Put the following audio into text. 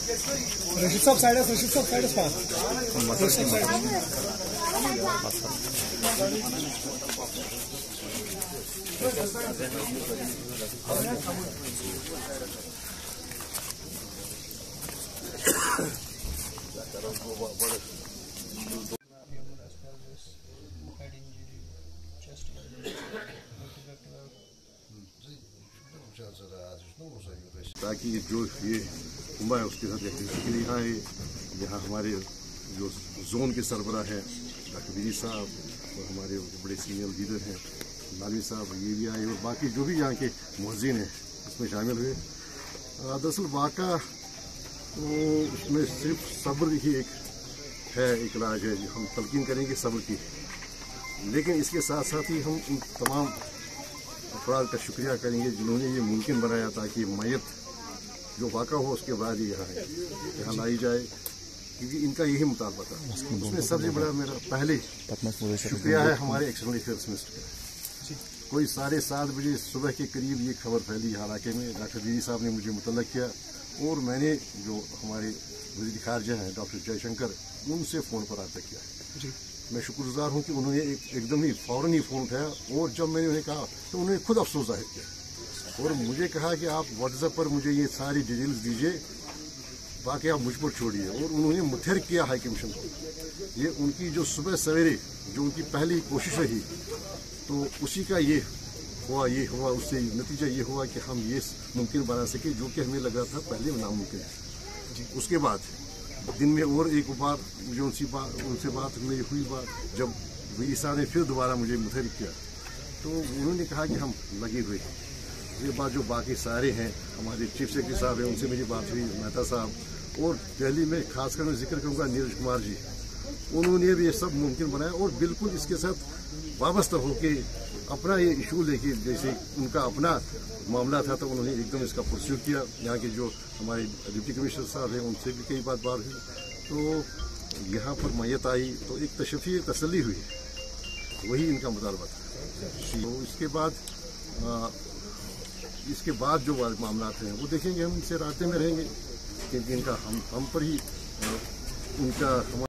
Rashid Sahab side is fast. Rashid side. ताकि जो ये उम्र है उसके साथ यहाँ हमारे जो जोन के सरबराह हैं डॉक्टर वीरी साहब और हमारे बड़े सीनियर लीडर हैं लालमी साहब, ये भी आए और बाकी जो भी यहाँ के मुअज्जिन हैं इसमें शामिल हुए। दरअसल वाक़ा तो उसमें सिर्फ सब्र ही एक है, एक इलाज है, हम तलकीन करेंगे सब्र की, लेकिन इसके साथ साथ ही हम उन तमाम अफराद का शुक्रिया करेंगे जिन्होंने ये मुमकिन बनाया ताकि मैयत जो वाक़ा हो उसके बाद ही यहाँ लाई जाए, क्योंकि इनका यही मुतालबा था। उसमें सबसे बड़ा मेरा पहले शुक्रिया है हमारे एक्सटर्नल अफेयर्स मिनिस्टर का। कोई 7:30 बजे सुबह के करीब ये खबर फैली इलाके में, डॉक्टर वीरी साहब ने मुझे मुतल्लक किया और मैंने जो हमारे वज़ीर ख़ारजा हैं डॉक्टर जयशंकर, उनसे फ़ोन पर रब्ता किया। मैं शुक्रगुजार हूँ कि उन्होंने एकदम ही फ़ौरन ही फ़ोन उठाया और जब मैंने उन्हें कहा तो उन्होंने खुद अफसोस जाहिर किया और मुझे कहा कि आप व्हाट्सएप पर मुझे ये सारी डिटेल्स दीजिए, बाकी आप मुझ पर छोड़िए। और उन्होंने मुतहर किया हाई कमीशन को। ये उनकी जो सुबह सवेरे जो उनकी पहली कोशिश रही तो उसी का ये हुआ, उससे नतीजा ये हुआ कि हम ये मुमकिन बना सके जो कि हमें लगा था पहले नामुमकिन है। उसके बाद दिन में और एक बार मुझे उनसे बात हुई जब वीरी साहब ने फिर दोबारा मुझे मुतहर किया तो उन्होंने कहा कि हम लगे हुए हैं। ये बात जो बाकी सारे हैं, हमारे चीफ सेक्रेटरी साहब हैं, उनसे मेरी बात हुई, मेहता साहब, और दिल्ली में खासकर मैं जिक्र करूँगा नीरज कुमार जी, उन्होंने भी ये सब मुमकिन बनाया और बिल्कुल इसके साथ वाबस्ता होकर अपना ये इशू लेके, जैसे उनका अपना मामला था तो उन्होंने एकदम इसका परस्यू किया। यहाँ के जो हमारे डिप्टी कमिश्नर साहब हैं उनसे भी कई बात हुई, तो यहाँ पर मैयत आई तो एक तशफ़ी तसल्ली हुई, वही इनका मुतालबा था। तो इसके बाद जो मामला हैं वो देखेंगे, हम इनसे रास्ते में रहेंगे, क्योंकि इनका हम पर ही उनका